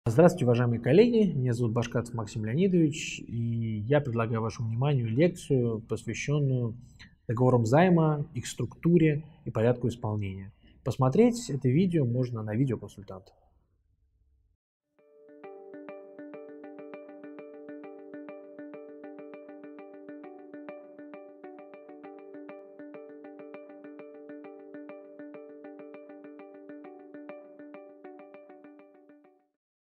Здравствуйте, уважаемые коллеги. Меня зовут Башкатов Максим Леонидович, и я предлагаю вашему вниманию лекцию, посвященную договорам займа, их структуре и порядку исполнения. Посмотреть это видео можно на видеоконсультант.